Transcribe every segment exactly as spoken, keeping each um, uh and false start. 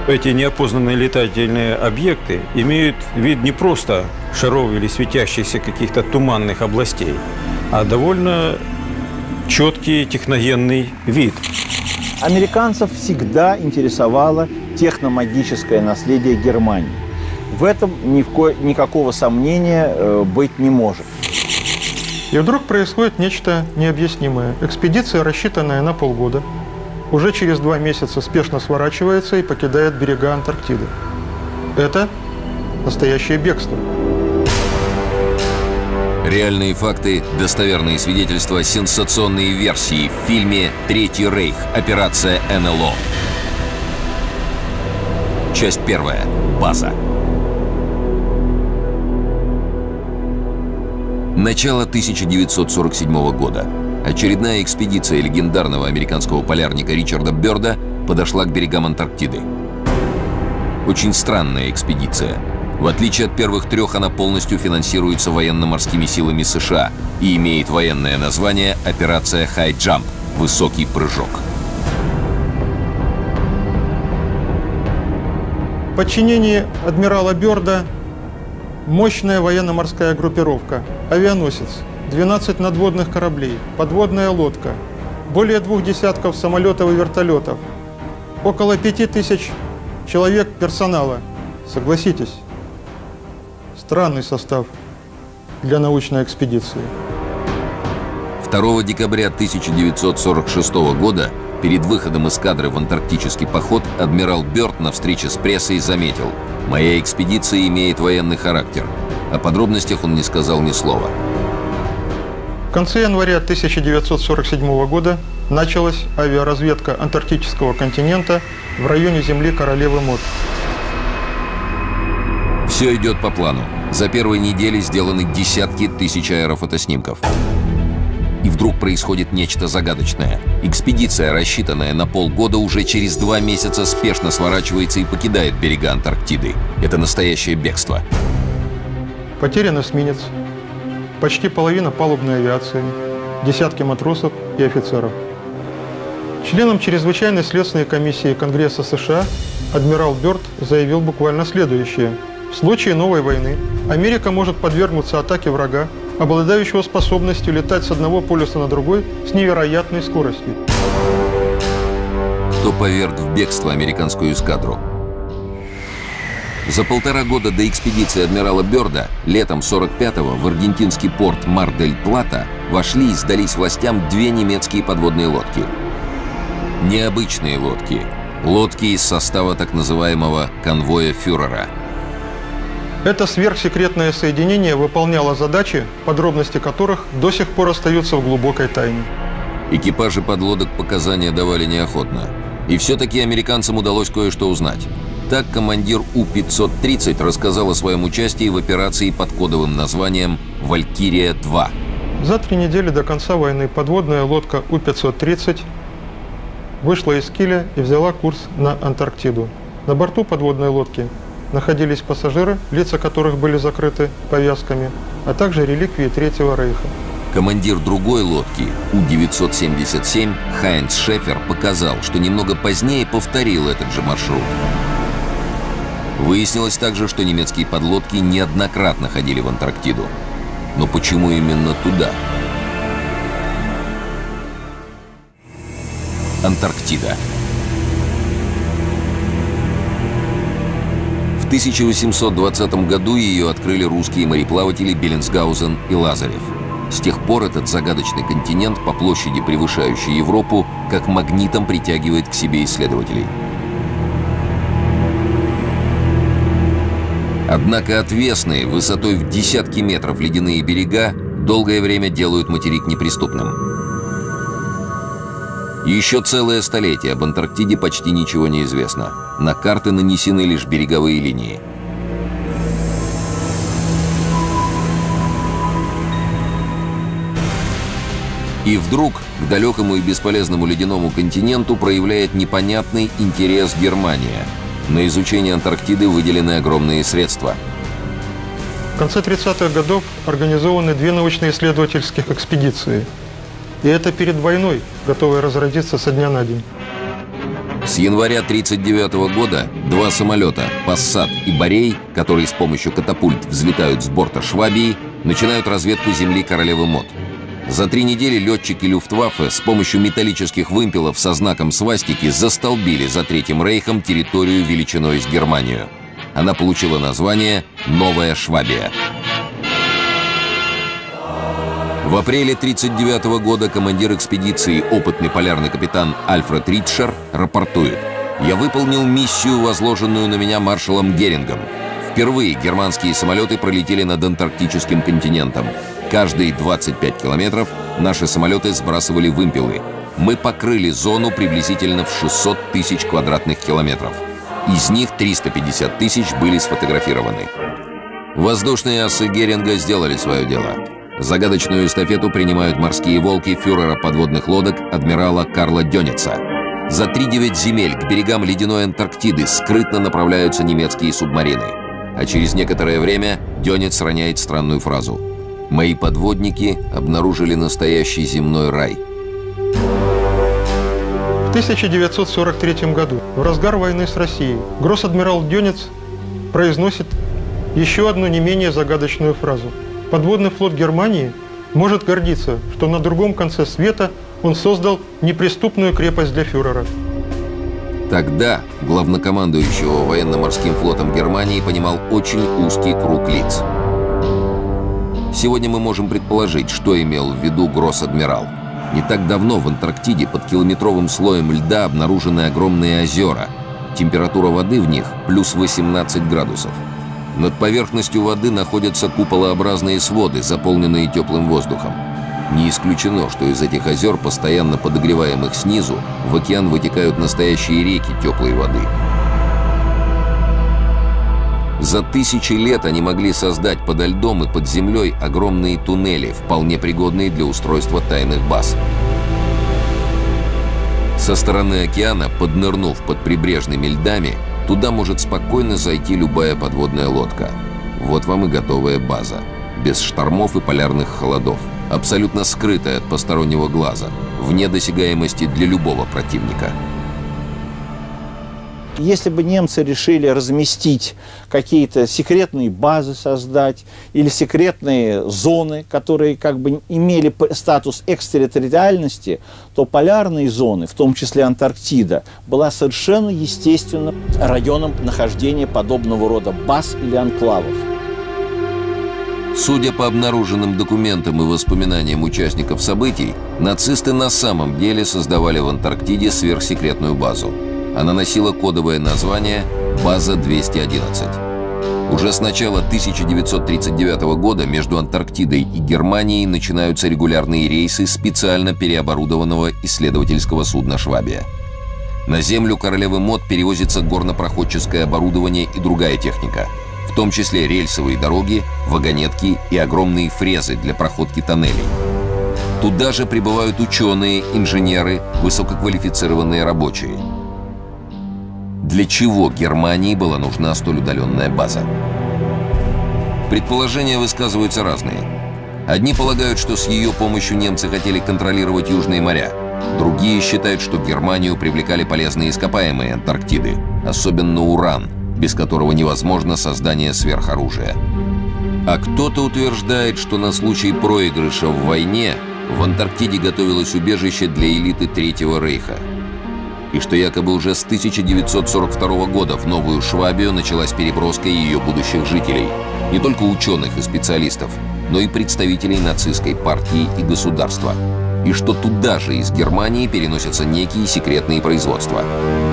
Эти неопознанные летательные объекты имеют вид не просто шаров или светящихся каких-то туманных областей, а довольно четкий техногенный вид. Американцев всегда интересовало техномагическое наследие Германии. В этом ни в ко... никакого сомнения э, быть не может. И вдруг происходит нечто необъяснимое. Экспедиция, рассчитанная на полгода, уже через два месяца спешно сворачивается и покидает берега Антарктиды. Это настоящее бегство. Реальные факты, достоверные свидетельства, сенсационные версии в фильме «Третий рейх. Операция эн эл о». Часть первая. База. Начало тысяча девятьсот сорок седьмого года. Очередная экспедиция легендарного американского полярника Ричарда Бёрда подошла к берегам Антарктиды. Очень странная экспедиция. В отличие от первых трех, она полностью финансируется военно-морскими силами США и имеет военное название «Операция High Jump» – «Высокий прыжок». В подчинении адмирала Бёрда мощная военно-морская группировка, авианосец, двенадцать надводных кораблей, подводная лодка, более двух десятков самолетов и вертолетов, около пяти тысяч человек персонала. Согласитесь, странный состав для научной экспедиции. второго декабря тысяча девятьсот сорок шестого года перед выходом эскадры в антарктический поход адмирал Бёрд на встрече с прессой заметил: «Моя экспедиция имеет военный характер». О подробностях он не сказал ни слова. В конце января тысяча девятьсот сорок седьмого года началась авиаразведка антарктического континента в районе земли Королевы Мод. Все идет по плану. За первые недели сделаны десятки тысяч аэрофотоснимков. И вдруг происходит нечто загадочное. Экспедиция, рассчитанная на полгода, уже через два месяца спешно сворачивается и покидает берега Антарктиды. Это настоящее бегство. Потерян эсминец, почти половина палубной авиации, десятки матросов и офицеров. Членам чрезвычайной следственной комиссии Конгресса США адмирал Бёрд заявил буквально следующее. В случае новой войны Америка может подвергнуться атаке врага, обладающего способностью летать с одного полюса на другой с невероятной скоростью. Кто поверг в бегство американскую эскадру? За полтора года до экспедиции адмирала Бёрда летом сорок пятого в аргентинский порт Мар-дель-Плата вошли и сдались властям две немецкие подводные лодки. Необычные лодки. Лодки из состава так называемого конвоя фюрера. Это сверхсекретное соединение выполняло задачи, подробности которых до сих пор остаются в глубокой тайне. Экипажи подлодок показания давали неохотно. И все-таки американцам удалось кое-что узнать. Так командир У пятьсот тридцать рассказал о своем участии в операции под кодовым названием «Валькирия-два». За три недели до конца войны подводная лодка У пятьсот тридцать вышла из Киля и взяла курс на Антарктиду. На борту подводной лодки находились пассажиры, лица которых были закрыты повязками, а также реликвии Третьего рейха. Командир другой лодки, У девятьсот семьдесят семь, Хайнц Шефер, показал, что немного позднее повторил этот же маршрут. Выяснилось также, что немецкие подлодки неоднократно ходили в Антарктиду. Но почему именно туда? Антарктида. В тысяча восемьсот двадцатом году ее открыли русские мореплаватели Беллинсгаузен и Лазарев. С тех пор этот загадочный континент, по площади превышающий Европу, как магнитом притягивает к себе исследователей. Однако отвесные, высотой в десятки метров ледяные берега долгое время делают материк неприступным. Еще целое столетие об Антарктиде почти ничего не известно. На карты нанесены лишь береговые линии. И вдруг к далекому и бесполезному ледяному континенту проявляет непонятный интерес Германия. На изучение Антарктиды выделены огромные средства. В конце тридцатых годов организованы две научно-исследовательских экспедиции. И это перед войной, готовая разразиться со дня на день. С января тысяча девятьсот тридцать девятого года два самолета «Пассат» и «Борей», которые с помощью катапульт взлетают с борта «Швабии», начинают разведку земли Королевы Мод. За три недели летчики Люфтваффе с помощью металлических вымпелов со знаком свастики застолбили за Третьим Рейхом территорию величиной с Германию. Она получила название «Новая Швабия». В апреле тысяча девятьсот тридцать девятого года командир экспедиции, опытный полярный капитан Альфред Ритшер, рапортует: «Я выполнил миссию, возложенную на меня маршалом Герингом. Впервые германские самолеты пролетели над антарктическим континентом. Каждые двадцать пять километров наши самолеты сбрасывали вымпелы. Мы покрыли зону приблизительно в шестьсот тысяч квадратных километров. Из них триста пятьдесят тысяч были сфотографированы». Воздушные асы Геринга сделали свое дело. Загадочную эстафету принимают морские волки фюрера подводных лодок адмирала Карла Дёница. За три-девять земель к берегам ледяной Антарктиды скрытно направляются немецкие субмарины. А через некоторое время Дёниц роняет странную фразу: «Мои подводники обнаружили настоящий земной рай». В тысяча девятьсот сорок третьем году, в разгар войны с Россией, гросс-адмирал Дёниц произносит еще одну не менее загадочную фразу: «Подводный флот Германии может гордиться, что на другом конце света он создал неприступную крепость для фюрера». Тогда главнокомандующего военно-морским флотом Германии понимал очень узкий круг лиц. Сегодня мы можем предположить, что имел в виду гросс-адмирал. Не так давно в Антарктиде под километровым слоем льда обнаружены огромные озера. Температура воды в них плюс восемнадцать градусов. Над поверхностью воды находятся куполообразные своды, заполненные теплым воздухом. Не исключено, что из этих озер, постоянно подогреваемых снизу, в океан вытекают настоящие реки теплой воды. За тысячи лет они могли создать подо льдом и под землей огромные туннели, вполне пригодные для устройства тайных баз. Со стороны океана, поднырнув под прибрежными льдами, туда может спокойно зайти любая подводная лодка. Вот вам и готовая база. Без штормов и полярных холодов. Абсолютно скрытая от постороннего глаза. Вне досягаемости для любого противника. Если бы немцы решили разместить какие-то секретные базы, создать, или секретные зоны, которые как бы имели статус экстерриториальности, то полярные зоны, в том числе Антарктида, была совершенно естественным районом нахождения подобного рода баз или анклавов. Судя по обнаруженным документам и воспоминаниям участников событий, нацисты на самом деле создавали в Антарктиде сверхсекретную базу. Она носила кодовое название «База двести одиннадцать». Уже с начала тысяча девятьсот тридцать девятого года между Антарктидой и Германией начинаются регулярные рейсы специально переоборудованного исследовательского судна «Швабия». На землю Королевы Мод перевозится горнопроходческое оборудование и другая техника, в том числе рельсовые дороги, вагонетки и огромные фрезы для проходки тоннелей. Туда же прибывают ученые, инженеры, высококвалифицированные рабочие. Для чего Германии была нужна столь удаленная база? Предположения высказываются разные. Одни полагают, что с ее помощью немцы хотели контролировать южные моря. Другие считают, что Германию привлекали полезные ископаемые Антарктиды, особенно уран, без которого невозможно создание сверхоружия. А кто-то утверждает, что на случай проигрыша в войне в Антарктиде готовилось убежище для элиты Третьего Рейха. И что якобы уже с тысяча девятьсот сорок второго года в Новую Швабию началась переброска ее будущих жителей. Не только ученых и специалистов, но и представителей нацистской партии и государства. И что туда же из Германии переносятся некие секретные производства.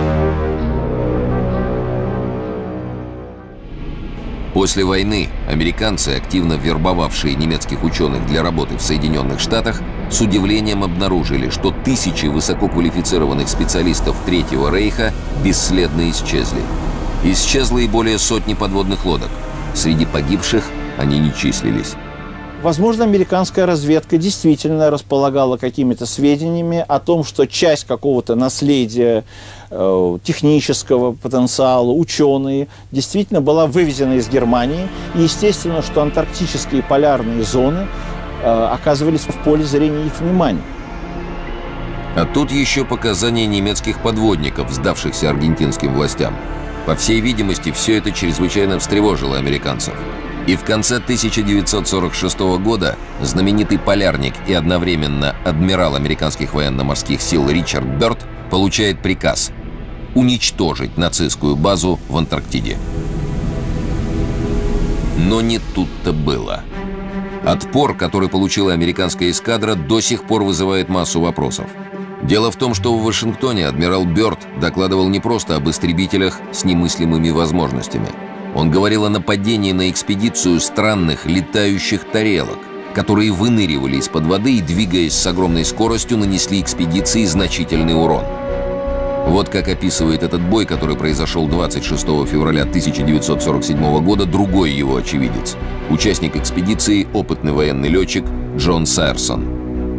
После войны американцы, активно вербовавшие немецких ученых для работы в Соединенных Штатах, с удивлением обнаружили, что тысячи высококвалифицированных специалистов Третьего Рейха бесследно исчезли. Исчезло и более сотни подводных лодок. Среди погибших они не числились. Возможно, американская разведка действительно располагала какими-то сведениями о том, что часть какого-то наследия, э, технического потенциала, ученые, действительно была вывезена из Германии. И естественно, что антарктические полярные зоны э, оказывались в поле зрения их внимания. А тут еще показания немецких подводников, сдавшихся аргентинским властям. По всей видимости, все это чрезвычайно встревожило американцев. И в конце тысяча девятьсот сорок шестого года знаменитый полярник и одновременно адмирал американских военно-морских сил Ричард Бёрд получает приказ уничтожить нацистскую базу в Антарктиде. Но не тут-то было. Отпор, который получила американская эскадра, до сих пор вызывает массу вопросов. Дело в том, что в Вашингтоне адмирал Бёрд докладывал не просто об истребителях с немыслимыми возможностями. Он говорил о нападении на экспедицию странных летающих тарелок, которые выныривали из-под воды и, двигаясь с огромной скоростью, нанесли экспедиции значительный урон. Вот как описывает этот бой, который произошел двадцать шестого февраля тысяча девятьсот сорок седьмого года, другой его очевидец, участник экспедиции, опытный военный летчик Джон Сайерсон.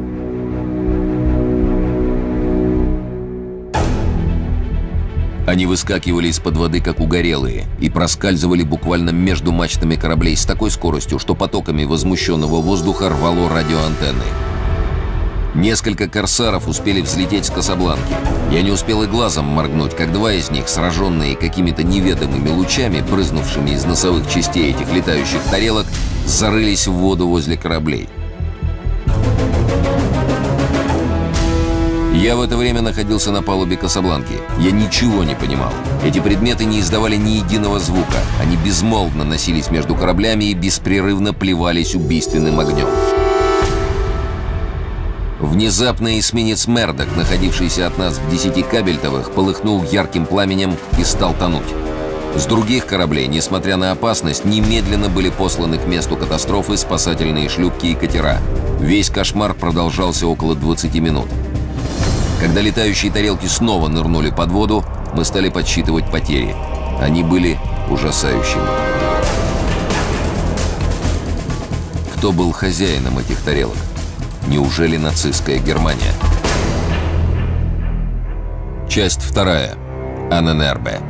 Они выскакивали из-под воды, как угорелые, и проскальзывали буквально между мачтами кораблей с такой скоростью, что потоками возмущенного воздуха рвало радиоантенны. Несколько корсаров успели взлететь с Касабланки. Я не успел и глазом моргнуть, как два из них, сраженные какими-то неведомыми лучами, брызнувшими из носовых частей этих летающих тарелок, зарылись в воду возле кораблей. Я в это время находился на палубе Касабланки. Я ничего не понимал. Эти предметы не издавали ни единого звука. Они безмолвно носились между кораблями и беспрерывно плевались убийственным огнем. Внезапно эсминец «Мердок», находившийся от нас в десяти кабельтовых, полыхнул ярким пламенем и стал тонуть. С других кораблей, несмотря на опасность, немедленно были посланы к месту катастрофы спасательные шлюпки и катера. Весь кошмар продолжался около двадцати минут. Когда летающие тарелки снова нырнули под воду, мы стали подсчитывать потери. Они были ужасающими. Кто был хозяином этих тарелок? Неужели нацистская Германия? Часть вторая. Анненербе.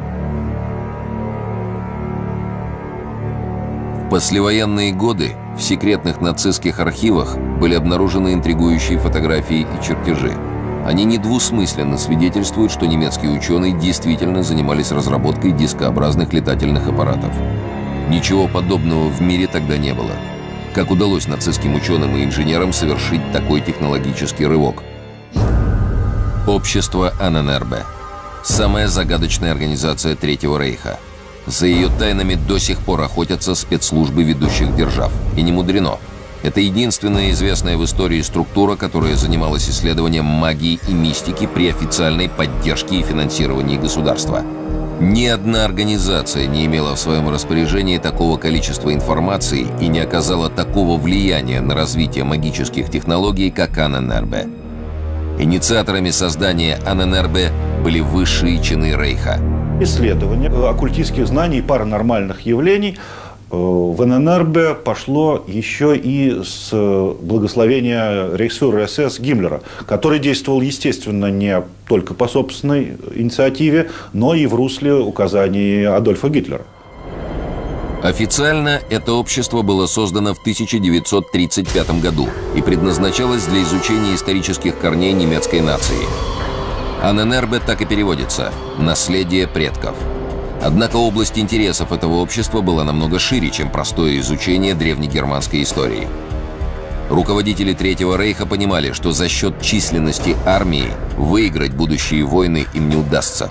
В послевоенные годы в секретных нацистских архивах были обнаружены интригующие фотографии и чертежи. Они недвусмысленно свидетельствуют, что немецкие ученые действительно занимались разработкой дискообразных летательных аппаратов. Ничего подобного в мире тогда не было. Как удалось нацистским ученым и инженерам совершить такой технологический рывок? Общество Анненербе. Самая загадочная организация Третьего Рейха. За ее тайнами до сих пор охотятся спецслужбы ведущих держав. И не мудрено. Это единственная известная в истории структура, которая занималась исследованием магии и мистики при официальной поддержке и финансировании государства. Ни одна организация не имела в своем распоряжении такого количества информации и не оказала такого влияния на развитие магических технологий, как Анненербе. Инициаторами создания Анненербе были высшие чины Рейха. Исследование оккультистских знаний и паранормальных явлений в Анненербе пошло еще и с благословения рейхсфюрера СС Гиммлера, который действовал, естественно, не только по собственной инициативе, но и в русле указаний Адольфа Гитлера. Официально это общество было создано в тысяча девятьсот тридцать пятом году и предназначалось для изучения исторических корней немецкой нации. Анненербе так и переводится «наследие предков». Однако область интересов этого общества была намного шире, чем простое изучение древнегерманской истории. Руководители Третьего Рейха понимали, что за счет численности армии выиграть будущие войны им не удастся.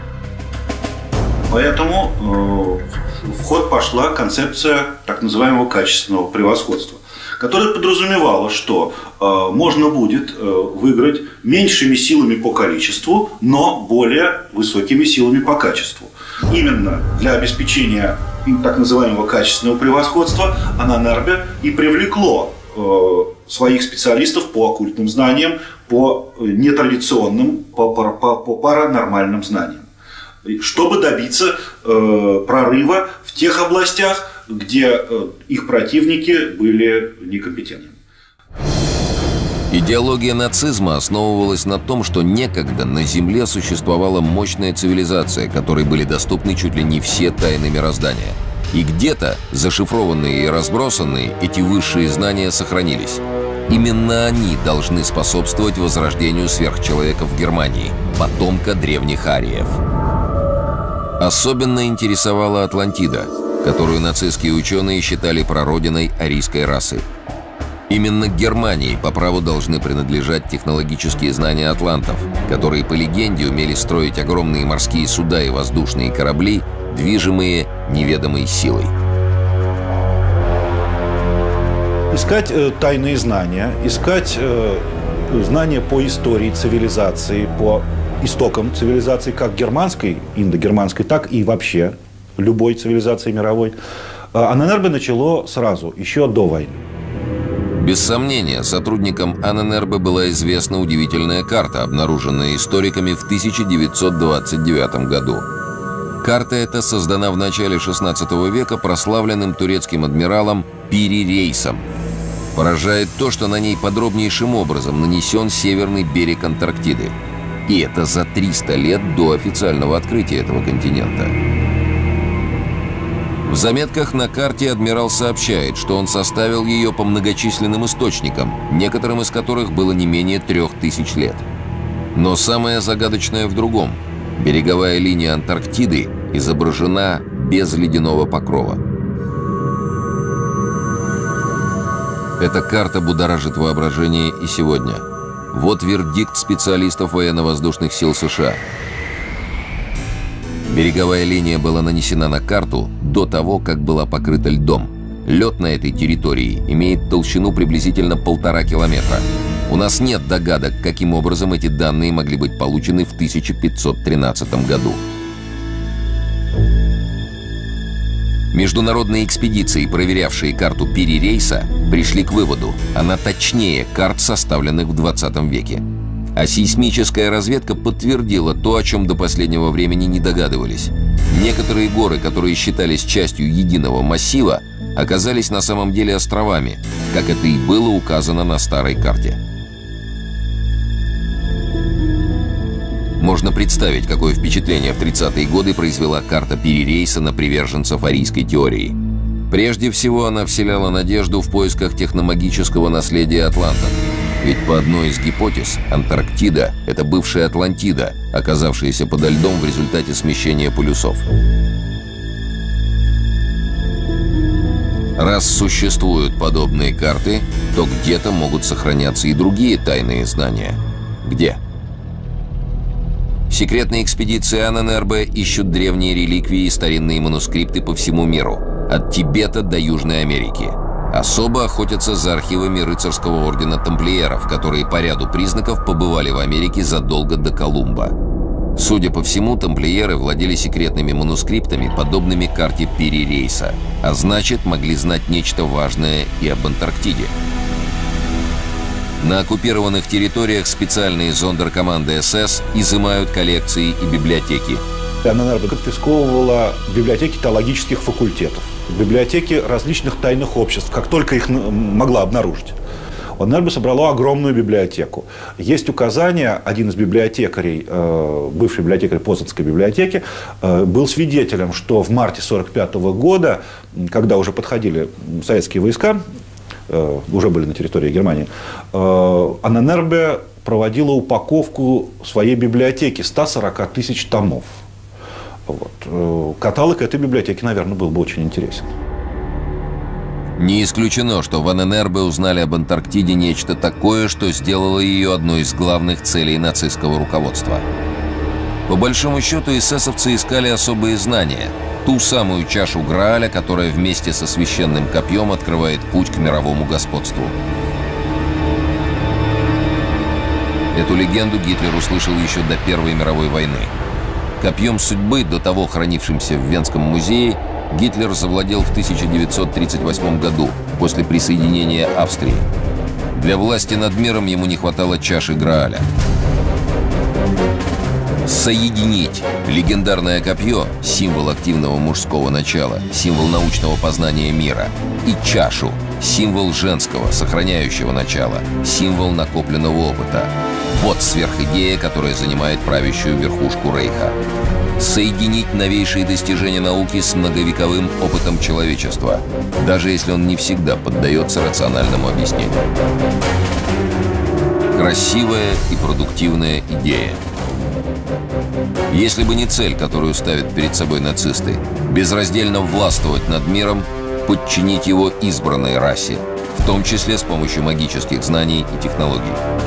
Поэтому э, в ход пошла концепция так называемого качественного превосходства, которая подразумевала, что э, можно будет э, выиграть меньшими силами по количеству, но более высокими силами по качеству. Именно для обеспечения так называемого качественного превосходства Анненербе и привлекло э, своих специалистов по оккультным знаниям, по нетрадиционным, по, по, по, по паранормальным знаниям, чтобы добиться э, прорыва в тех областях, где э, их противники были некомпетентны. Идеология нацизма основывалась на том, что некогда на Земле существовала мощная цивилизация, которой были доступны чуть ли не все тайны мироздания. И где-то, зашифрованные и разбросанные, эти высшие знания сохранились. Именно они должны способствовать возрождению сверхчеловека в Германии, потомка древних ариев. Особенно интересовала Атлантида, которую нацистские ученые считали прародиной арийской расы. Именно Германии по праву должны принадлежать технологические знания атлантов, которые, по легенде, умели строить огромные морские суда и воздушные корабли, движимые неведомой силой. Искать э, тайные знания, искать э, знания по истории цивилизации, по истокам цивилизации, как германской, индогерманской, так и вообще любой цивилизации мировой, Анненербе начало сразу, еще до войны. Без сомнения, сотрудникам Анненербе была известна удивительная карта, обнаруженная историками в тысяча девятьсот двадцать девятом году. Карта эта создана в начале шестнадцатого века прославленным турецким адмиралом Пири Рейсом. Поражает то, что на ней подробнейшим образом нанесен северный берег Антарктиды. И это за триста лет до официального открытия этого континента. В заметках на карте адмирал сообщает, что он составил ее по многочисленным источникам, некоторым из которых было не менее трех тысяч лет. Но самое загадочное в другом. Береговая линия Антарктиды изображена без ледяного покрова. Эта карта будоражит воображение и сегодня. Вот вердикт специалистов военно-воздушных сил США. Береговая линия была нанесена на карту до того, как была покрыта льдом. Лед на этой территории имеет толщину приблизительно полтора километра. У нас нет догадок, каким образом эти данные могли быть получены в тысяча пятьсот тринадцатом году. Международные экспедиции, проверявшие карту Пири Рейса, пришли к выводу, она точнее карт, составленных в двадцатом веке. А сейсмическая разведка подтвердила то, о чем до последнего времени не догадывались. Некоторые горы, которые считались частью единого массива, оказались на самом деле островами, как это и было указано на старой карте. Можно представить, какое впечатление в тридцатые годы произвела карта Пири Рейса на приверженцев арийской теории. Прежде всего, она вселяла надежду в поисках техномагического наследия атлантов. Ведь по одной из гипотез, Антарктида – это бывшая Атлантида, оказавшаяся подо льдом в результате смещения полюсов. Раз существуют подобные карты, то где-то могут сохраняться и другие тайные знания. Где? Секретные экспедиции Анненербе ищут древние реликвии и старинные манускрипты по всему миру, от Тибета до Южной Америки. Особо охотятся за архивами рыцарского ордена тамплиеров, которые по ряду признаков побывали в Америке задолго до Колумба. Судя по всему, тамплиеры владели секретными манускриптами, подобными карте Пири Рейса, а значит, могли знать нечто важное и об Антарктиде. На оккупированных территориях специальные зондеркоманды эс эс изымают коллекции и библиотеки. Анненербе конфисковывала библиотеки теологических факультетов, библиотеки различных тайных обществ, как только их могла обнаружить. Анненербе собрала огромную библиотеку. Есть указание, один из библиотекарей, бывший библиотекарь Познанской библиотеки, был свидетелем, что в марте сорок пятого года, когда уже подходили советские войска, уже были на территории Германии, Анненербе проводила упаковку своей библиотеки ста сорока тысяч томов. Вот. Каталог этой библиотеки, наверное, был бы очень интересен. Не исключено, что в Анненербе узнали об Антарктиде нечто такое, что сделало ее одной из главных целей нацистского руководства. По большому счету, эсэсовцы искали особые знания, ту самую чашу Грааля, которая вместе со священным копьем открывает путь к мировому господству. Эту легенду Гитлер услышал еще до Первой мировой войны. Копьем судьбы, до того хранившимся в Венском музее, Гитлер завладел в тысяча девятьсот тридцать восьмом году, после присоединения Австрии. Для власти над миром ему не хватало чаши Грааля. Соединить легендарное копье, символ активного мужского начала, символ научного познания мира, и чашу, символ женского, сохраняющего начала, символ накопленного опыта. Вот сверхидея, которая занимает правящую верхушку Рейха. соединить новейшие достижения науки с многовековым опытом человечества, даже если он не всегда поддается рациональному объяснению. Красивая и продуктивная идея. Если бы не цель, которую ставят перед собой нацисты, безраздельно властвовать над миром, подчинить его избранной расе, в том числе с помощью магических знаний и технологий.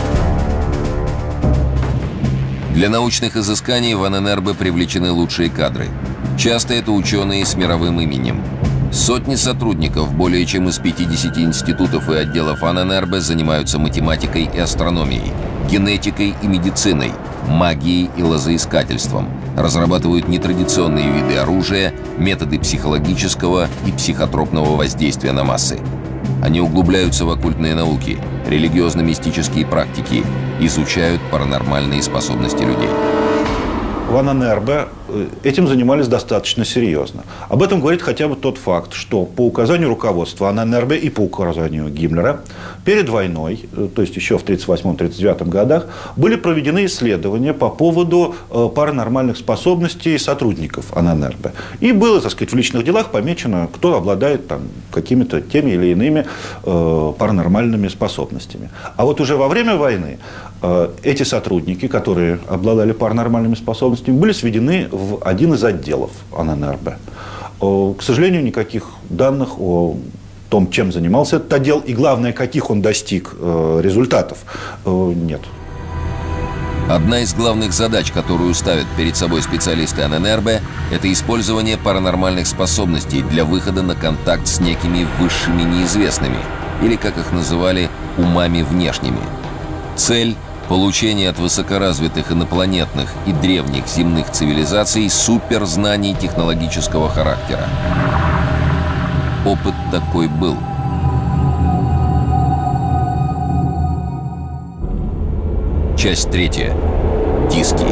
Для научных изысканий в Анненербе привлечены лучшие кадры. Часто это ученые с мировым именем. Сотни сотрудников более чем из пятидесяти институтов и отделов Анненербе занимаются математикой и астрономией, генетикой и медициной, магией и лозоискательством, разрабатывают нетрадиционные виды оружия, методы психологического и психотропного воздействия на массы. Они углубляются в оккультные науки, религиозно-мистические практики, изучают паранормальные способности людей. В Анненербе этим занимались достаточно серьезно. Об этом говорит хотя бы тот факт, что по указанию руководства Анненербе и по указанию Гиммлера перед войной, то есть еще в тридцать восьмом — тридцать девятом годах, были проведены исследования по поводу паранормальных способностей сотрудников Анненербе. И было, так сказать, в личных делах помечено, кто обладает там какими-то теми или иными э, паранормальными способностями. А вот уже во время войны э, эти сотрудники, которые обладали паранормальными способностями, были сведены в один из отделов Анненербе. К сожалению, никаких данных о том, чем занимался этот отдел, и главное, каких он достиг результатов, нет. Одна из главных задач, которую ставят перед собой специалисты Анненербе, это использование паранормальных способностей для выхода на контакт с некими высшими неизвестными, или, как их называли, умами внешними. Цель – получение от высокоразвитых инопланетных и древних земных цивилизаций суперзнаний технологического характера. Опыт такой был. Часть третья. Диски.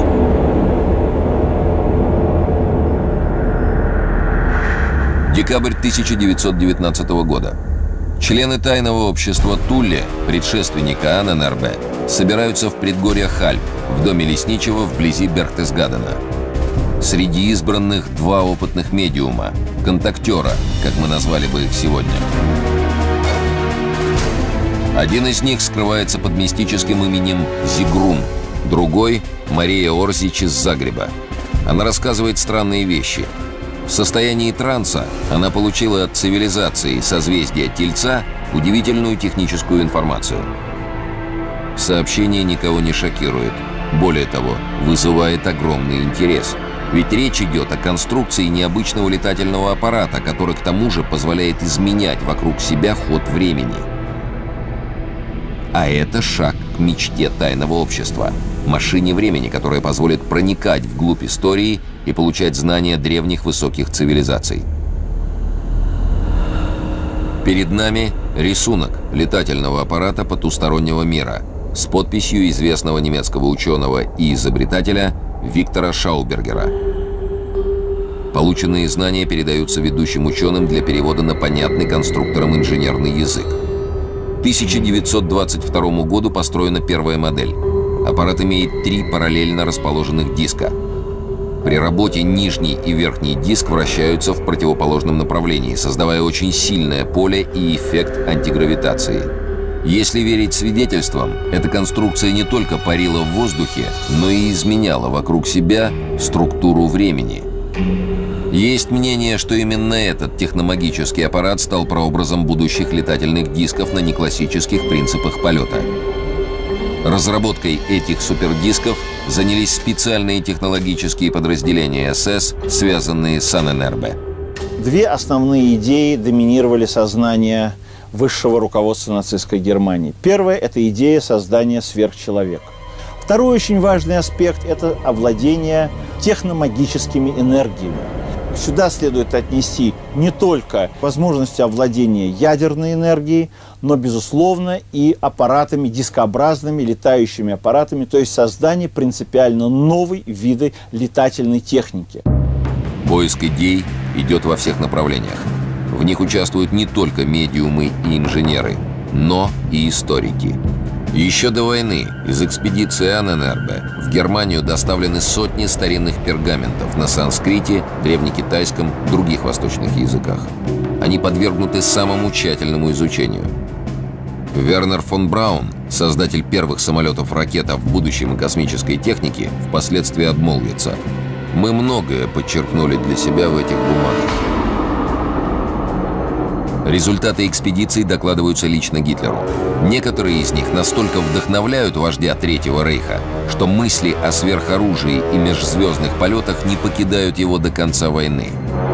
Декабрь тысяча девятьсот девятнадцатого года. Члены тайного общества Тулле, предшественника Анненербе, собираются в предгорьях Альп, в доме лесничего вблизи Берхтесгадена. Среди избранных два опытных медиума, контактера, как мы назвали бы их сегодня. Один из них скрывается под мистическим именем Зигрун, другой – Мария Орзич из Загреба. Она рассказывает странные вещи. В состоянии транса она получила от цивилизации созвездия Тельца удивительную техническую информацию. Сообщение никого не шокирует. Более того, вызывает огромный интерес. Ведь речь идет о конструкции необычного летательного аппарата, который к тому же позволяет изменять вокруг себя ход времени. А это шаг к мечте тайного общества – машине времени, которая позволит проникать вглубь истории и получать знания древних высоких цивилизаций. Перед нами рисунок летательного аппарата потустороннего мира с подписью известного немецкого ученого и изобретателя Виктора Шаубергера. Полученные знания передаются ведущим ученым для перевода на понятный конструкторам инженерный язык. К тысяча девятьсот двадцать второму году построена первая модель. Аппарат имеет три параллельно расположенных диска. При работе нижний и верхний диск вращаются в противоположном направлении, создавая очень сильное поле и эффект антигравитации. Если верить свидетельствам, эта конструкция не только парила в воздухе, но и изменяла вокруг себя структуру времени. Есть мнение, что именно этот техномагический аппарат стал прообразом будущих летательных дисков на неклассических принципах полета. Разработкой этих супердисков занялись специальные технологические подразделения эс эс, связанные с Анненербе. Две основные идеи доминировали сознание высшего руководства нацистской Германии. Первая – это идея создания сверхчеловека. Второй очень важный аспект – это овладение техномагическими энергиями. Сюда следует отнести не только возможности овладения ядерной энергией, но, безусловно, и аппаратами, дискообразными летающими аппаратами, то есть создание принципиально новой виды летательной техники. Поиск идей идет во всех направлениях. В них участвуют не только медиумы и инженеры, но и историки. Еще до войны из экспедиции Анненербе в Германию доставлены сотни старинных пергаментов на санскрите, древнекитайском, других восточных языках. Они подвергнуты самому тщательному изучению. Вернер фон Браун, создатель первых самолетов-ракет в будущем и космической технике, впоследствии обмолвится: «Мы многое подчеркнули для себя в этих бумагах». Результаты экспедиций докладываются лично Гитлеру. Некоторые из них настолько вдохновляют вождя Третьего Рейха, что мысли о сверхоружии и межзвездных полетах не покидают его до конца войны.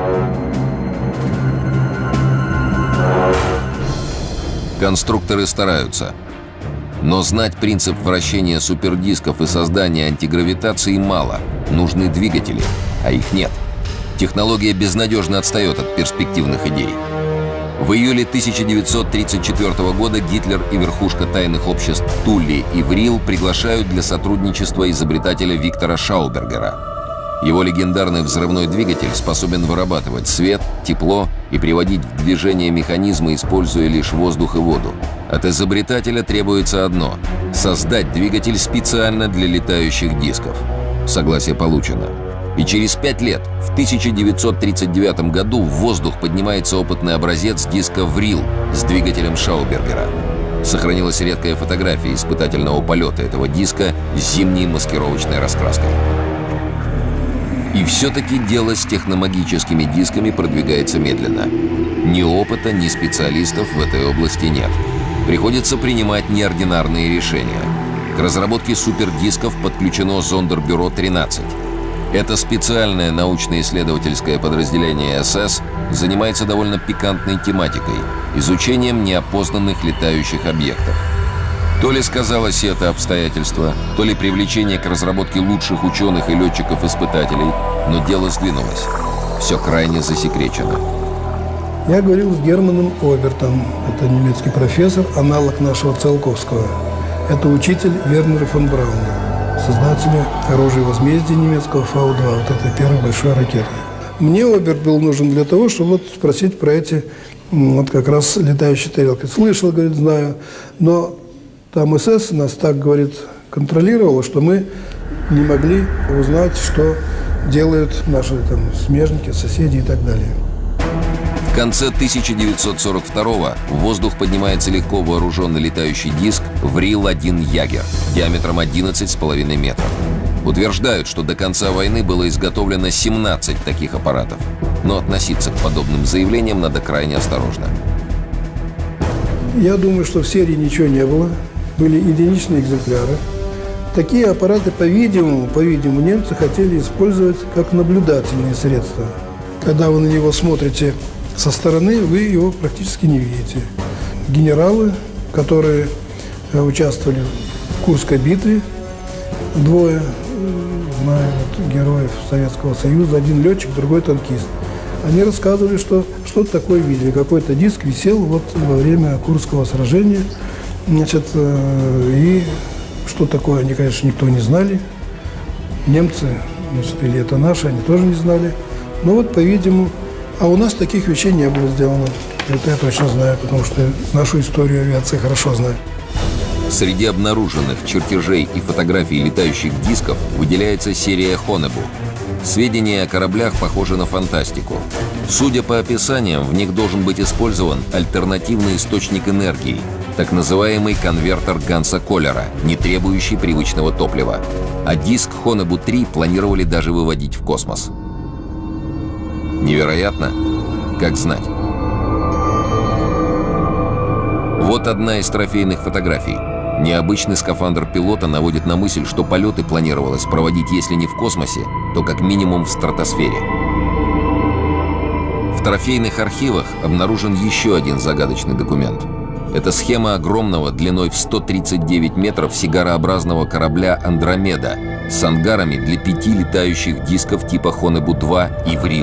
Конструкторы стараются. Но знать принцип вращения супердисков и создания антигравитации мало. Нужны двигатели, а их нет. Технология безнадежно отстает от перспективных идей. В июле тысяча девятьсот тридцать четвёртого года Гитлер и верхушка тайных обществ Тулли и Врил приглашают для сотрудничества изобретателя Виктора Шаубергера. Его легендарный взрывной двигатель способен вырабатывать свет, тепло и приводить в движение механизмы, используя лишь воздух и воду. От изобретателя требуется одно – создать двигатель специально для летающих дисков. Согласие получено. И через пять лет, в тысяча девятьсот тридцать девятом году, в воздух поднимается опытный образец диска «Врил» с двигателем Шаубергера. Сохранилась редкая фотография испытательного полета этого диска с зимней маскировочной раскраской. И все-таки дело с техномагическими дисками продвигается медленно. Ни опыта, ни специалистов в этой области нет. Приходится принимать неординарные решения. К разработке супердисков подключено Зондербюро тринадцать. Это специальное научно-исследовательское подразделение эс эс занимается довольно пикантной тематикой – изучением неопознанных летающих объектов. То ли сказалось это обстоятельство, то ли привлечение к разработке лучших ученых и летчиков-испытателей, но дело сдвинулось. Все крайне засекречено. Я говорил с Германом Обертом, это немецкий профессор, аналог нашего Циолковского. Это учитель Вернера фон Брауна, создателя оружия возмездия немецкого Фау два, вот этой первой большой ракеты. Мне Оберт был нужен для того, чтобы вот спросить про эти вот как раз летающие тарелки. Слышал, говорит, знаю, но там эс эс нас так, говорит, контролировало, что мы не могли узнать, что делают наши там смежники, соседи и так далее. В конце тысяча девятьсот сорок второго в воздух поднимается легко вооруженный летающий диск «Врил один Ягер» диаметром одиннадцать с половиной метров. Утверждают, что до конца войны было изготовлено семнадцать таких аппаратов. Но относиться к подобным заявлениям надо крайне осторожно. Я думаю, что в серии ничего не было. Были единичные экземпляры. Такие аппараты, по-видимому, по-видимому, немцы хотели использовать как наблюдательные средства. Когда вы на него смотрите со стороны, вы его практически не видите. Генералы, которые участвовали в Курской битве, двое, знаю, вот, героев Советского Союза, один летчик, другой танкист, они рассказывали, что что-то такое видели. Какой-то диск висел вот во время Курского сражения. Значит, и что такое, они, конечно, никто не знали. Немцы, значит, или это наши, они тоже не знали. Но вот, по-видимому, а у нас таких вещей не было сделано. Это я точно знаю, потому что нашу историю авиации хорошо знаю. Среди обнаруженных чертежей и фотографий летающих дисков выделяется серия Хонебу. Сведения о кораблях похожи на фантастику. Судя по описаниям, в них должен быть использован альтернативный источник энергии, так называемый конвертер Ганса Коллера, не требующий привычного топлива. А диск Хонебу три планировали даже выводить в космос. Невероятно? Как знать. Вот одна из трофейных фотографий. Необычный скафандр пилота наводит на мысль, что полеты планировалось проводить, если не в космосе, то как минимум в стратосфере. В трофейных архивах обнаружен еще один загадочный документ. Это схема огромного, длиной в сто тридцать девять метров, сигарообразного корабля «Андромеда» с ангарами для пяти летающих дисков типа Хонебу два и «Врил».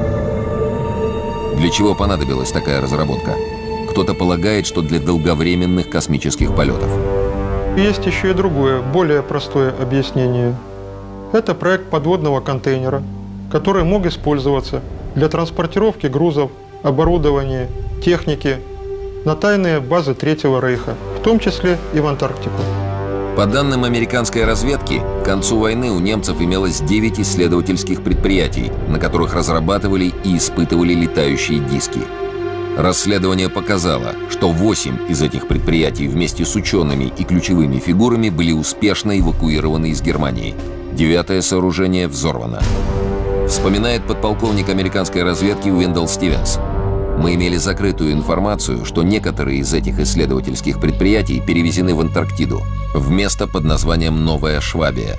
Для чего понадобилась такая разработка? Кто-то полагает, что для долговременных космических полетов. Есть еще и другое, более простое объяснение. Это проект подводного контейнера, который мог использоваться для транспортировки грузов, оборудования, техники на тайные базы Третьего Рейха, в том числе и в Антарктику. По данным американской разведки, к концу войны у немцев имелось девять исследовательских предприятий, на которых разрабатывали и испытывали летающие диски. Расследование показало, что восемь из этих предприятий вместе с учеными и ключевыми фигурами были успешно эвакуированы из Германии. Девятое сооружение взорвано. Вспоминает подполковник американской разведки Уиндел Стивенс. Мы имели закрытую информацию, что некоторые из этих исследовательских предприятий перевезены в Антарктиду, в место под названием Новая Швабия.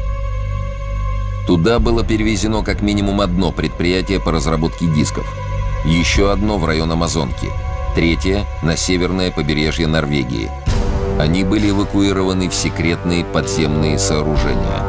Туда было перевезено как минимум одно предприятие по разработке дисков, еще одно в район Амазонки, третье – на северное побережье Норвегии. Они были эвакуированы в секретные подземные сооружения.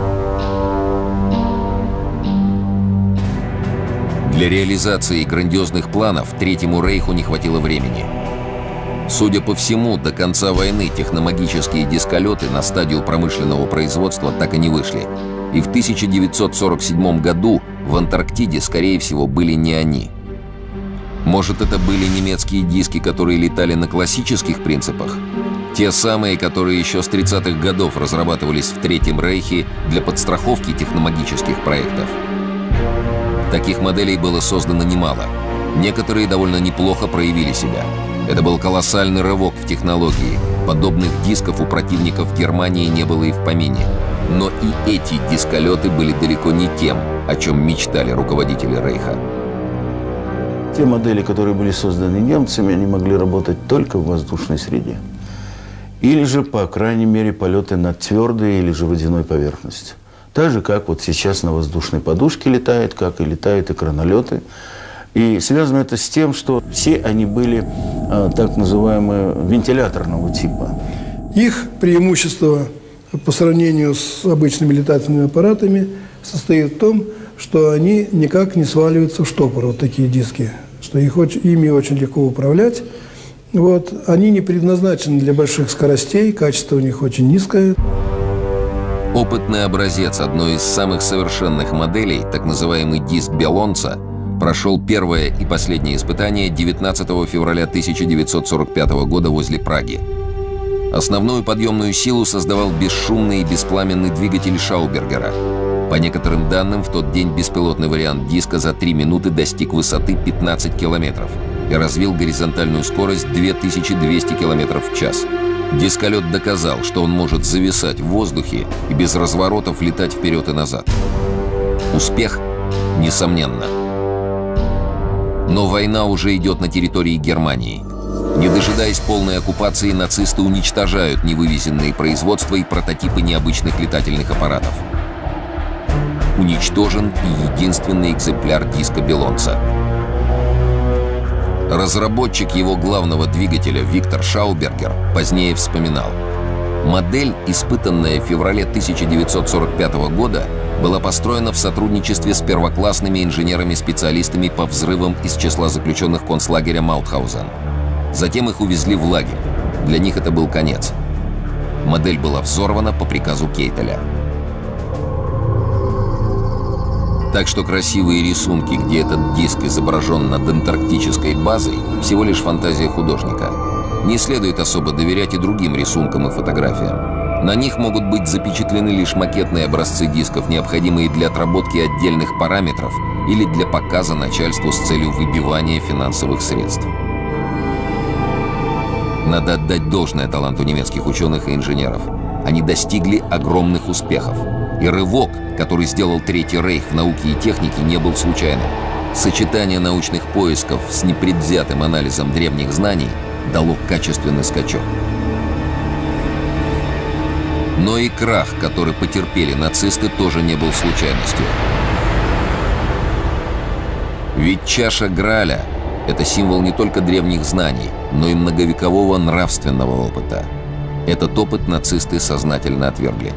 Для реализации грандиозных планов Третьему Рейху не хватило времени. Судя по всему, до конца войны техномагические дисколеты на стадию промышленного производства так и не вышли. И в тысяча девятьсот сорок седьмом году в Антарктиде, скорее всего, были не они. Может, это были немецкие диски, которые летали на классических принципах? Те самые, которые еще с тридцатых годов разрабатывались в Третьем Рейхе для подстраховки техномагических проектов. Таких моделей было создано немало. Некоторые довольно неплохо проявили себя. Это был колоссальный рывок в технологии. Подобных дисков у противников Германии не было и в помине. Но и эти дисколеты были далеко не тем, о чем мечтали руководители Рейха. Те модели, которые были созданы немцами, они могли работать только в воздушной среде. Или же, по крайней мере, полеты над твердой или же водяной поверхностью. Так же, как вот сейчас на воздушной подушке летает, как и летают экранолеты. И связано это с тем, что все они были э, так называемого вентиляторного типа. Их преимущество по сравнению с обычными летательными аппаратами состоит в том, что они никак не сваливаются в штопор, вот такие диски, что их очень, ими очень легко управлять. Вот. Они не предназначены для больших скоростей, качество у них очень низкое. Опытный образец одной из самых совершенных моделей, так называемый диск Белонца, прошел первое и последнее испытание девятнадцатого февраля тысяча девятьсот сорок пятого года возле Праги. Основную подъемную силу создавал бесшумный и беспламенный двигатель Шаубергера. По некоторым данным, в тот день беспилотный вариант диска за три минуты достиг высоты пятнадцать километров и развил горизонтальную скорость две тысячи двести километров в час. Дисколет доказал, что он может зависать в воздухе и без разворотов летать вперед и назад. Успех? Несомненно. Но война уже идет на территории Германии. Не дожидаясь полной оккупации, нацисты уничтожают невывезенные производства и прототипы необычных летательных аппаратов. Уничтожен и единственный экземпляр диска Белонца. Разработчик его главного двигателя Виктор Шаубергер позднее вспоминал: модель, испытанная в феврале тысяча девятьсот сорок пятого года, была построена в сотрудничестве с первоклассными инженерами-специалистами по взрывам из числа заключенных концлагеря Маутхаузен. Затем их увезли в лагерь. Для них это был конец. Модель была взорвана по приказу Кейтеля. Так что красивые рисунки, где этот диск изображен над антарктической базой, всего лишь фантазия художника. Не следует особо доверять и другим рисункам и фотографиям. На них могут быть запечатлены лишь макетные образцы дисков, необходимые для отработки отдельных параметров или для показа начальству с целью выбивания финансовых средств. Надо отдать должное таланту немецких ученых и инженеров. Они достигли огромных успехов. И рывок, который сделал Третий Рейх в науке и технике, не был случайным. Сочетание научных поисков с непредвзятым анализом древних знаний дало качественный скачок. Но и крах, который потерпели нацисты, тоже не был случайностью. Ведь чаша Грааля – это символ не только древних знаний, но и многовекового нравственного опыта. Этот опыт нацисты сознательно отвергли.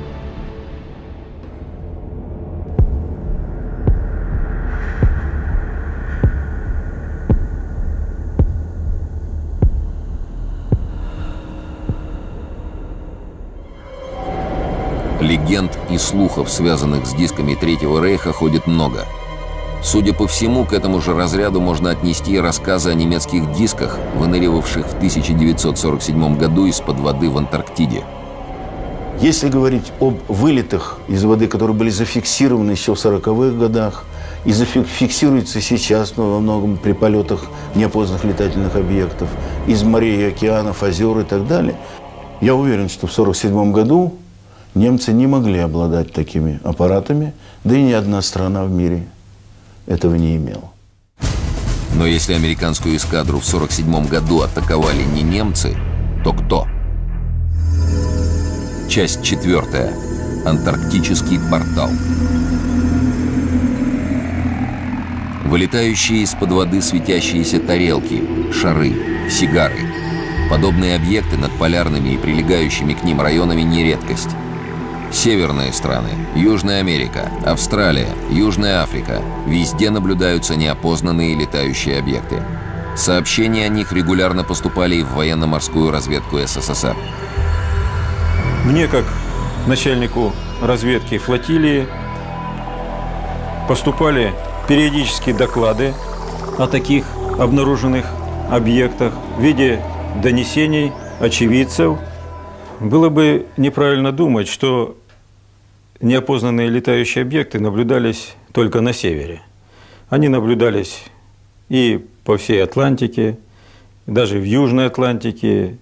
Легенд и слухов, связанных с дисками Третьего Рейха, ходит много. Судя по всему, к этому же разряду можно отнести и рассказы о немецких дисках, выныривавших в тысяча девятьсот сорок седьмом году из-под воды в Антарктиде. Если говорить об вылетах из воды, которые были зафиксированы еще в сороковых годах и зафиксируются сейчас, но во многом при полетах неопознанных летательных объектов, из морей, океанов, озер и так далее, я уверен, что в сорок седьмом году немцы не могли обладать такими аппаратами, да и ни одна страна в мире этого не имела. Но если американскую эскадру в сорок седьмом году атаковали не немцы, то кто? Часть четвертая. Антарктический портал. Вылетающие из-под воды светящиеся тарелки, шары, сигары. Подобные объекты над полярными и прилегающими к ним районами не редкость. Северные страны, Южная Америка, Австралия, Южная Африка – везде наблюдаются неопознанные летающие объекты. Сообщения о них регулярно поступали и в военно-морскую разведку СССР. Мне, как начальнику разведки флотилии, поступали периодические доклады о таких обнаруженных объектах в виде донесений очевидцев. Было бы неправильно думать, что неопознанные летающие объекты наблюдались только на севере. Они наблюдались и по всей Атлантике, даже в Южной Атлантике,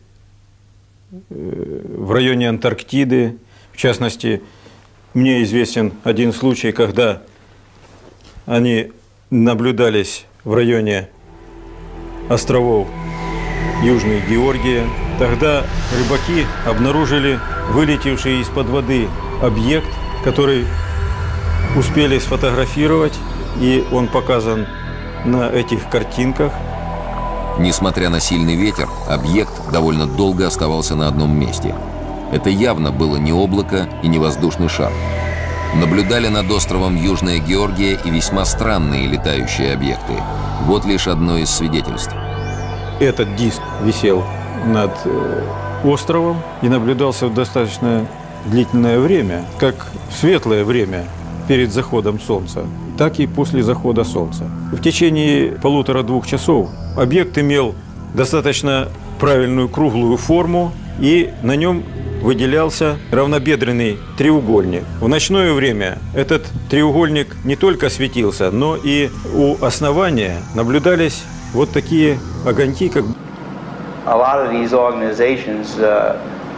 в районе Антарктиды. В частности, мне известен один случай, когда они наблюдались в районе островов Южной Георгии. Тогда рыбаки обнаружили вылетевший из-под воды объект, который успели сфотографировать, и он показан на этих картинках. Несмотря на сильный ветер, объект довольно долго оставался на одном месте. Это явно было не облако и не воздушный шар. Наблюдали над островом Южная Георгия и весьма странные летающие объекты. Вот лишь одно из свидетельств. Этот диск висел над островом и наблюдался в достаточно длительное время, как в светлое время перед заходом солнца, так и после захода солнца. В течение полутора-двух часов объект имел достаточно правильную круглую форму, и на нем выделялся равнобедренный треугольник. В ночное время этот треугольник не только светился, но и у основания наблюдались вот такие огоньки, как... A lot of these organizations uh,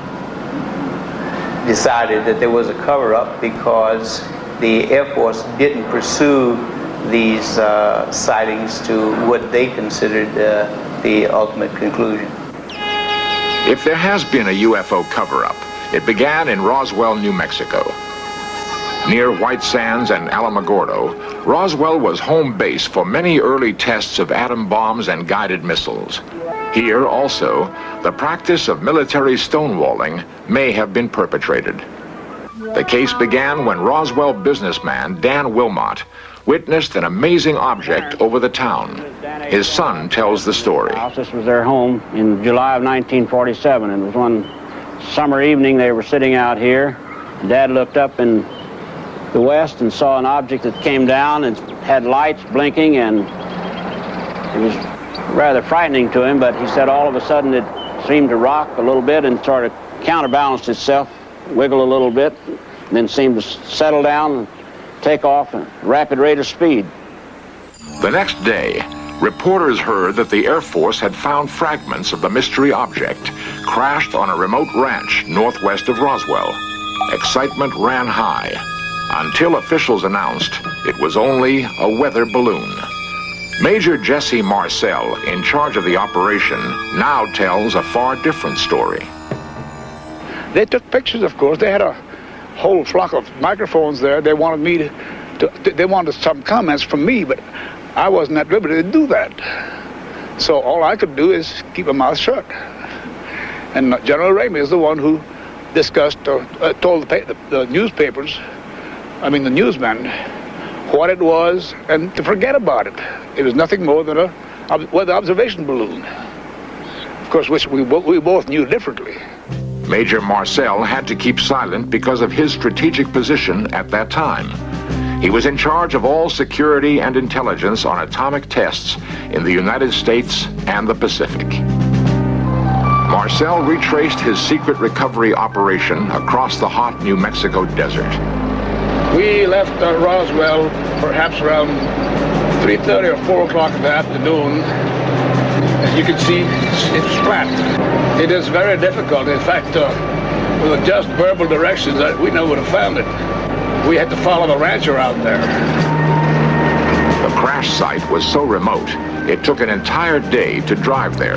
decided that there was a cover-up because the Air Force didn't pursue these uh, sightings to what they considered uh, the ultimate conclusion. If there has been a U F O cover-up, it began in Roswell, New Mexico. Near White Sands and Alamogordo, Roswell was home base for many early tests of atom bombs and guided missiles. Here also, the practice of military stonewalling may have been perpetrated. The case began when Roswell businessman Dan Wilmot witnessed an amazing object over the town. His son tells the story. This was their home in July of nineteen forty-seven. It was one summer evening. They were sitting out here. Dad looked up in the west and saw an object that came down and had lights blinking, and it was rather frightening to him, but he said all of a sudden it seemed to rock a little bit and sort of counterbalanced itself, wiggle a little bit, and then seemed to settle down and take off at a rapid rate of speed. The next day, reporters heard that the Air Force had found fragments of the mystery object crashed on a remote ranch northwest of Roswell. Excitement ran high until officials announced it was only a weather balloon. Major Jesse Marcel, in charge of the operation, now tells a far different story. They took pictures, of course. They had a whole flock of microphones there. They wanted me to, to they wanted some comments from me, but I wasn't at liberty to do that. So all I could do is keep my mouth shut. And General Ramey is the one who discussed or uh, told the, the, the newspapers, I mean the newsmen, what it was and to forget about it. It was nothing more than a weather observation balloon, of course, which we, we both knew differently. Major Marcel had to keep silent because of his strategic position at that time. He was in charge of all security and intelligence on atomic tests in the United States and the Pacific. Marcel retraced his secret recovery operation across the hot New Mexico desert. We left uh, Roswell perhaps around three thirty or four o'clock in the afternoon. As you can see, it's, it's flat. It is very difficult. In fact, uh, with just verbal directions, uh, we never would have found it. We had to follow the rancher out there. The crash site was so remote, it took an entire day to drive there.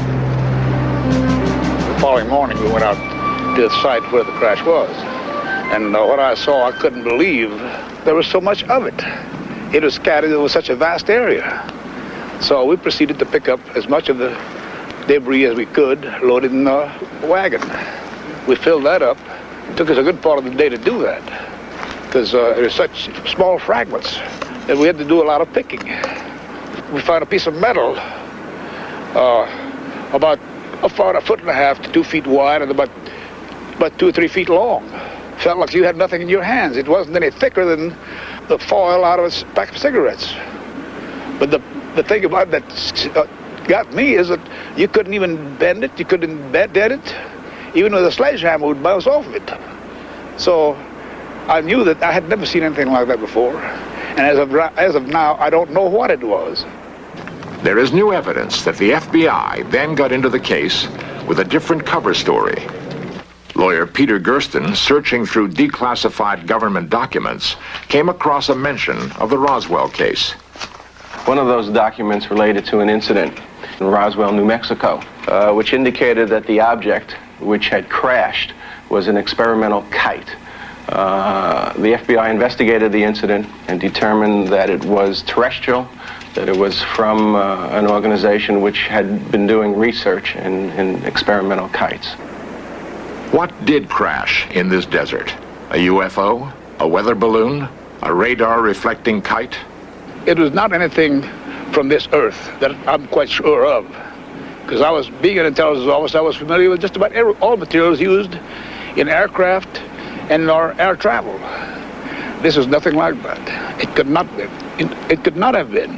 The following morning, we went out to the site where the crash was. And uh, what I saw, I couldn't believe there was so much of it. It was scattered over such a vast area. So we proceeded to pick up as much of the debris as we could, load it in the wagon. We filled that up. It took us a good part of the day to do that, because uh, there were such small fragments that we had to do a lot of picking. We found a piece of metal uh, about a foot, a foot and a half to two feet wide and about, about two or three feet long. Felt like you had nothing in your hands. It wasn't any thicker than the foil out of a pack of cigarettes. But the, the thing about that uh, got me is that you couldn't even bend it, you couldn't bend it. Even with a sledgehammer would bounce off of it. So I knew that I had never seen anything like that before. And as of, as of now, I don't know what it was. There is new evidence that the F B I then got into the case with a different cover story. Lawyer Peter Gersten, searching through declassified government documents, came across a mention of the Roswell case. One of those documents related to an incident in Roswell, New Mexico, uh, which indicated that the object which had crashed was an experimental kite. Uh, the F B I investigated the incident and determined that it was terrestrial, that it was from uh, an organization which had been doing research in, in experimental kites. What did crash in this desert? A U F O? A weather balloon? A radar-reflecting kite? It was not anything from this earth that I'm quite sure of. Because I was, being an intelligence officer, I was familiar with just about every, all materials used in aircraft and in our air travel. This is nothing like that. It could not be. It, it could not have been.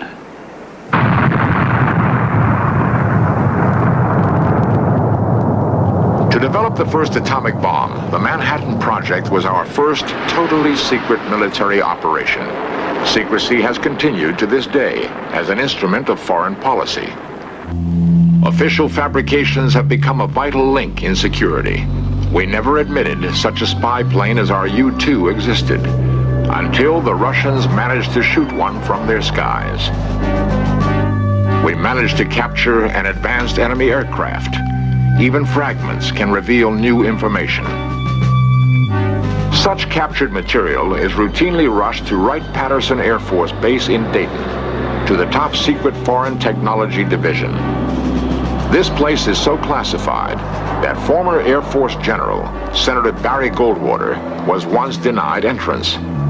To develop the first atomic bomb, the Manhattan Project was our first totally secret military operation. Secrecy has continued to this day as an instrument of foreign policy. Official fabrications have become a vital link in security. We never admitted such a spy plane as our U two existed, until the Russians managed to shoot one from their skies. We managed to capture an advanced enemy aircraft. Even fragments can reveal new information. Such captured material is routinely rushed to Wright-Patterson Air Force Base in Dayton, to the top secret Foreign Technology Division. This place is so classified that former Air Force General, Senator Barry Goldwater, was once denied entrance.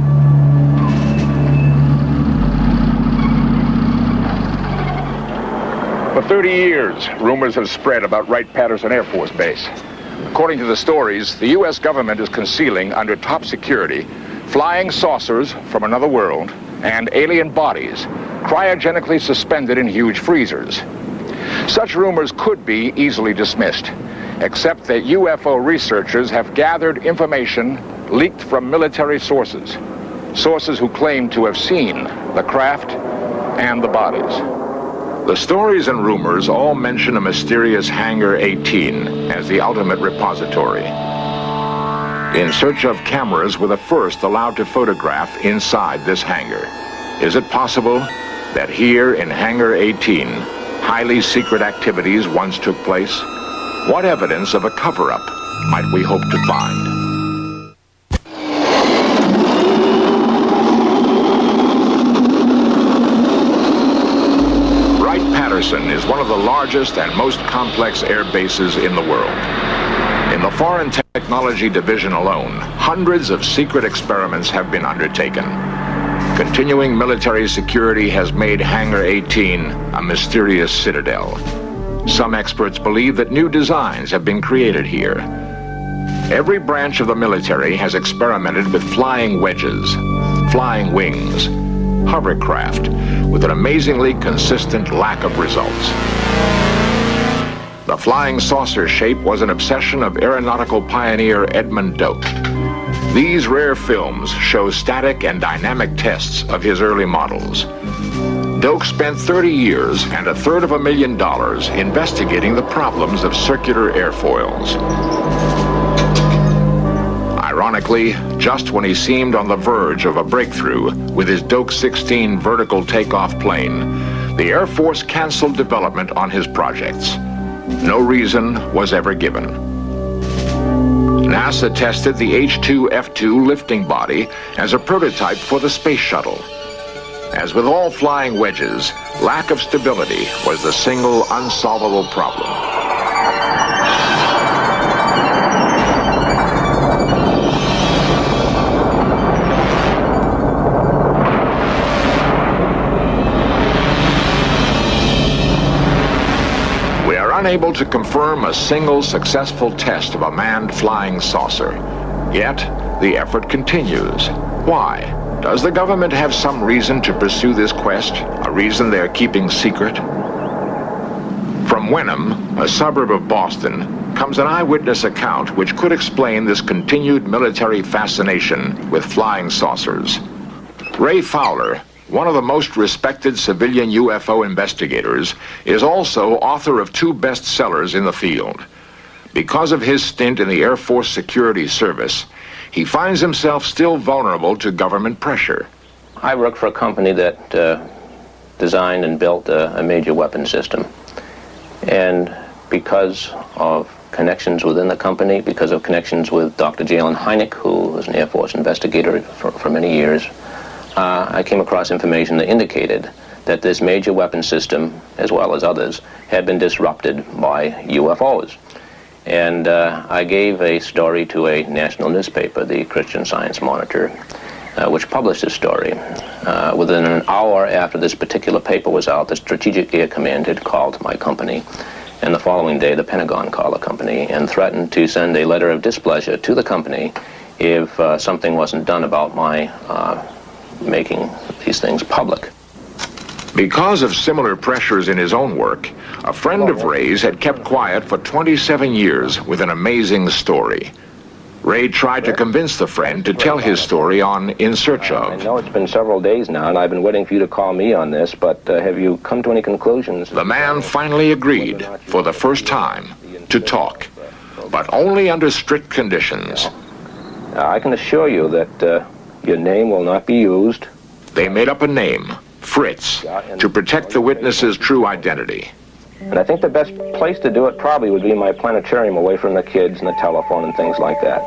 For thirty years, rumors have spread about Wright-Patterson Air Force Base. According to the stories, the U S government is concealing under top security flying saucers from another world and alien bodies cryogenically suspended in huge freezers. Such rumors could be easily dismissed, except that U F O researchers have gathered information leaked from military sources, sources who claim to have seen the craft and the bodies. The stories and rumors all mention a mysterious Hangar eighteen as the ultimate repository. In search of cameras were the first allowed to photograph inside this hangar. Is it possible that here in Hangar eighteen, highly secret activities once took place? What evidence of a cover-up might we hope to find? Wright-Patterson is one of the largest and most complex air bases in the world. In the Foreign Technology Division alone, hundreds of secret experiments have been undertaken. Continuing military security has made Hangar eighteen a mysterious citadel. Some experts believe that new designs have been created here. Every branch of the military has experimented with flying wedges. flying wings, hovercraft, with an amazingly consistent lack of results. The flying saucer shape was an obsession of aeronautical pioneer Edmund Doak. These rare films show static and dynamic tests of his early models. Doak spent thirty years and a third of a million dollars investigating the problems of circular airfoils. Ironically, just when he seemed on the verge of a breakthrough with his Doak sixteen vertical takeoff plane, the Air Force canceled development on his projects. No reason was ever given. NASA tested the H two F two lifting body as a prototype for the space shuttle. As with all flying wedges, lack of stability was the single unsolvable problem. We are unable to confirm a single successful test of a manned flying saucer. Yet, the effort continues. Why? Does the government have some reason to pursue this quest, a reason they're keeping secret? From Wenham, a suburb of Boston, comes an eyewitness account which could explain this continued military fascination with flying saucers. Ray Fowler, one of the most respected civilian U F O investigators, is also author of two bestsellers in the field. Because of his stint in the Air Force Security Service, he finds himself still vulnerable to government pressure. I worked for a company that uh, designed and built a, a major weapon system. And because of connections within the company, because of connections with Doctor Jalen Hynek, who was an Air Force investigator for, for many years, uh, I came across information that indicated that this major weapon system, as well as others, had been disrupted by U F Os. And uh, I gave a story to a national newspaper, the Christian Science Monitor, uh, which published this story. Uh, within an hour after this particular paper was out, the Strategic Air Command had called my company. And the following day, the Pentagon called the company and threatened to send a letter of displeasure to the company if uh, something wasn't done about my uh, making these things public. Because of similar pressures in his own work, a friend of Ray's had kept quiet for twenty-seven years with an amazing story. Ray tried to convince the friend to tell his story on In Search Of. I know it's been several days now, and I've been waiting for you to call me on this, but uh, have you come to any conclusions? The man finally agreed, for the first time, to talk, but only under strict conditions. Uh, I can assure you that uh, your name will not be used. They made up a name, Fritz, to protect the witness's true identity. And I think the best place to do it probably would be my planetarium away from the kids and the telephone and things like that.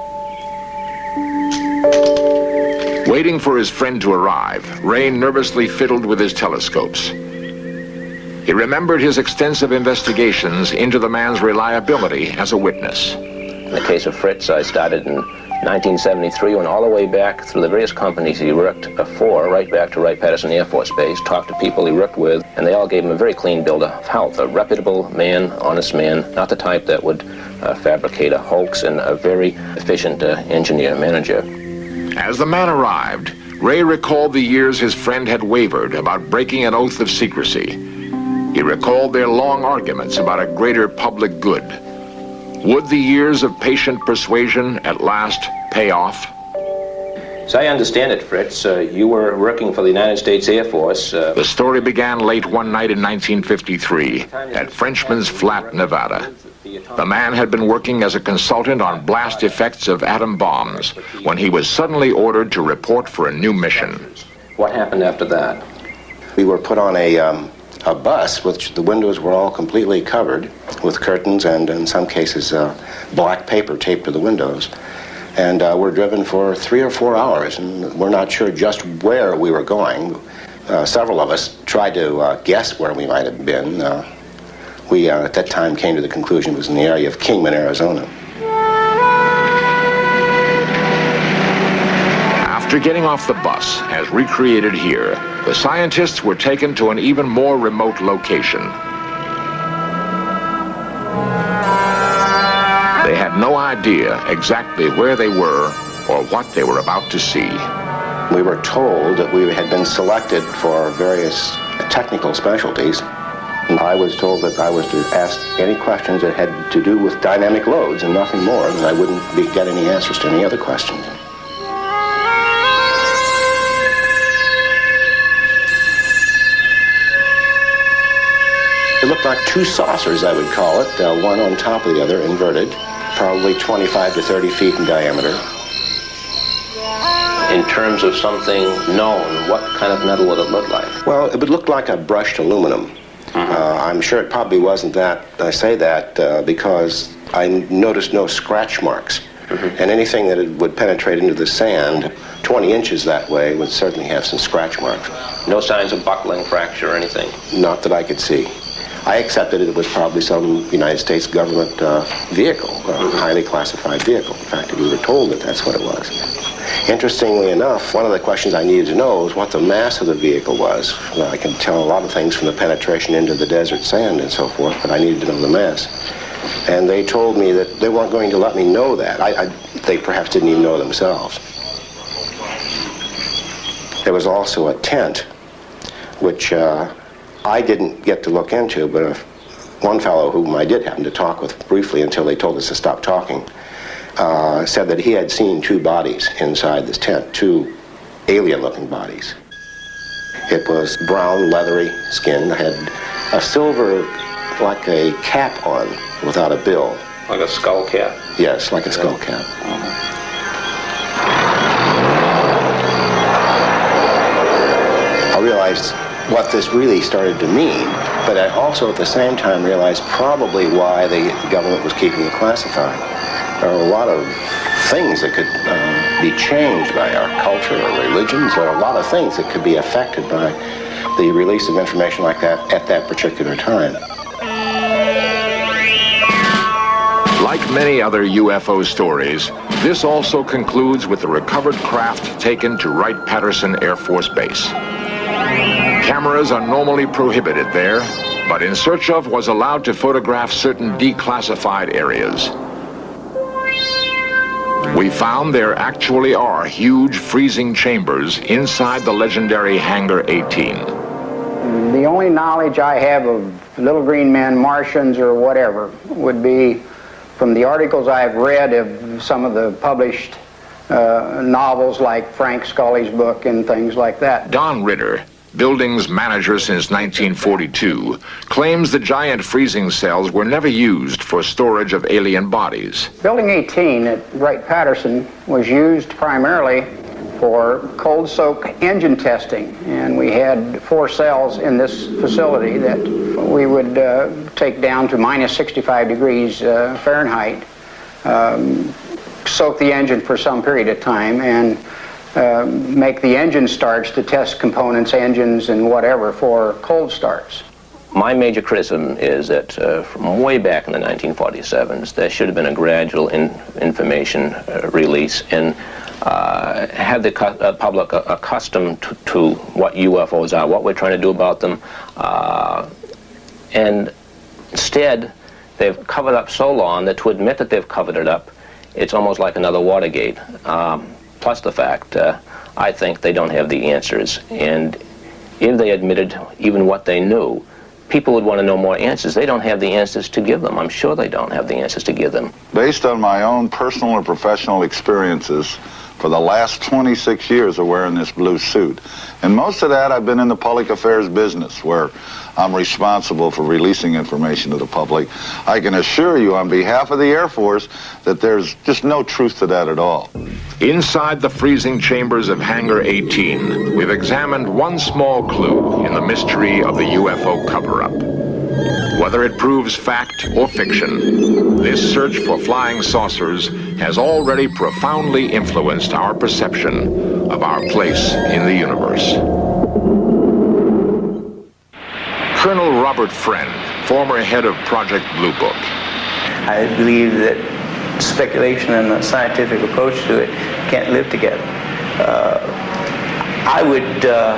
Waiting for his friend to arrive, Ray nervously fiddled with his telescopes. He remembered his extensive investigations into the man's reliability as a witness. In the case of Fritz, I started in nineteen seventy-three, went all the way back through the various companies he worked for, right back to Wright-Patterson Air Force Base, talked to people he worked with, and they all gave him a very clean bill of health. A reputable man, honest man, not the type that would uh, fabricate a hoax, and a very efficient uh, engineer manager. As the man arrived, Ray recalled the years his friend had wavered about breaking an oath of secrecy. He recalled their long arguments about a greater public good. Would the years of patient persuasion at last pay off? As I understand it, Fritz, uh, you were working for the United States Air Force. Uh... The story began late one night in nineteen fifty-three at Frenchman's Flat, Nevada. The man had been working as a consultant on blast effects of atom bombs when he was suddenly ordered to report for a new mission. What happened after that? We were put on a... Um... a bus, which the windows were all completely covered with curtains and, in some cases, uh, black paper taped to the windows. And uh, we're driven for three or four hours, and we're not sure just where we were going. Uh, several of us tried to uh, guess where we might have been. Uh, we, uh, at that time, came to the conclusion it was in the area of Kingman, Arizona. After getting off the bus, as recreated here, the scientists were taken to an even more remote location. They had no idea exactly where they were or what they were about to see. We were told that we had been selected for various technical specialties. And I was told that I was to ask any questions that had to do with dynamic loads and nothing more, and I wouldn't be, get any answers to any other questions. It looked like two saucers, I would call it, uh, one on top of the other, inverted, probably twenty-five to thirty feet in diameter. In terms of something known, what kind of metal would it look like? Well, it would look like a brushed aluminum. Uh, I'm sure it probably wasn't that. I say that uh, because I noticed no scratch marks. Mm-hmm. And anything that it would penetrate into the sand twenty inches that way would certainly have some scratch marks. No signs of buckling, fracture, or anything? Not that I could see. I accepted it was probably some United States government uh, vehicle, a highly classified vehicle. In fact, we were told that that's what it was. Interestingly enough, one of the questions I needed to know was what the mass of the vehicle was. Well, I can tell a lot of things from the penetration into the desert sand and so forth, but I needed to know the mass. And they told me that they weren't going to let me know that. I, I, they perhaps didn't even know themselves. There was also a tent, which uh, I didn't get to look into, but if one fellow whom I did happen to talk with briefly until they told us to stop talking, uh, said that he had seen two bodies inside this tent, two alien-looking bodies. It was brown, leathery skin, had a silver, like a cap on, without a bill. Like a skull cap? Yes, like a skull cap. Uh-huh. I realized what this really started to mean, but I also at the same time realized probably why the government was keeping it classified. There are a lot of things that could uh, be changed by our culture or religions. There are a lot of things that could be affected by the release of information like that at that particular time. Like many other U F O stories, this also concludes with the recovered craft taken to Wright-Patterson Air Force Base. Cameras are normally prohibited there, but In Search Of was allowed to photograph certain declassified areas. We found there actually are huge freezing chambers inside the legendary Hangar eighteen. The only knowledge I have of little green men, Martians, or whatever would be from the articles I've read of some of the published uh, novels like Frank Scully's book and things like that. Don Ritter, building's manager since nineteen forty-two, claims the giant freezing cells were never used for storage of alien bodies. Building eighteen at Wright-Patterson was used primarily for cold soak engine testing, and we had four cells in this facility that we would uh, take down to minus sixty-five degrees uh, Fahrenheit, um, soak the engine for some period of time, and uh, make the engine starts to test components, engines, and whatever for cold starts. My major criticism is that uh, from way back in the nineteen forty-sevens, there should have been a gradual in information uh, release and uh, have the uh, public uh, accustomed to, to what U F Os are, what we're trying to do about them. Uh, and instead, they've covered up so long that to admit that they've covered it up, it's almost like another Watergate. Um, plus the fact, uh, I think they don't have the answers. And if they admitted even what they knew, people would want to know more answers. They don't have the answers to give them. I'm sure they don't have the answers to give them. Based on my own personal and professional experiences, for the last twenty-six years of wearing this blue suit. And most of that I've been in the public affairs business, where I'm responsible for releasing information to the public. I can assure you on behalf of the Air Force that there's just no truth to that at all. Inside the freezing chambers of Hangar eighteen, we've examined one small clue in the mystery of the U F O cover-up. Whether it proves fact or fiction, this search for flying saucers has already profoundly influenced our perception of our place in the universe. Colonel Robert Friend, former head of Project Blue Book. I believe that speculation and a scientific approach to it can't live together. Uh, I would uh,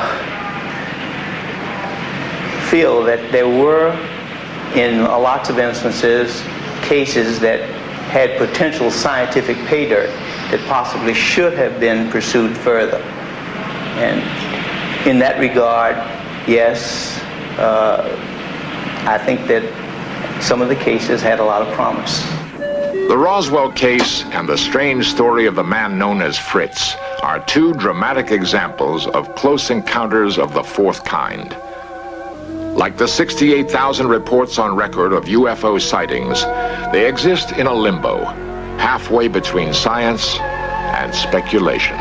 feel that there were, in lots of instances, cases that had potential scientific pay dirt that possibly should have been pursued further. And in that regard, yes, uh, I think that some of the cases had a lot of promise. The Roswell case and the strange story of the man known as Fritz are two dramatic examples of close encounters of the fourth kind. Like the sixty-eight thousand reports on record of U F O sightings, they exist in a limbo, halfway between science and speculation.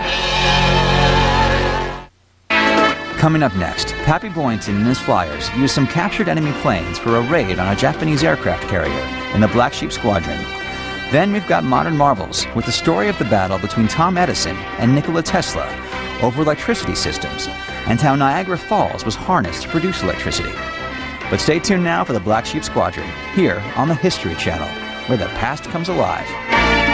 Coming up next, Pappy Boynton and his flyers used some captured enemy planes for a raid on a Japanese aircraft carrier in the Black Sheep Squadron. Then we've got Modern Marvels with the story of the battle between Tom Edison and Nikola Tesla over electricity systems and how Niagara Falls was harnessed to produce electricity. But stay tuned now for the Black Sheep Squadron here on the History Channel, where the past comes alive.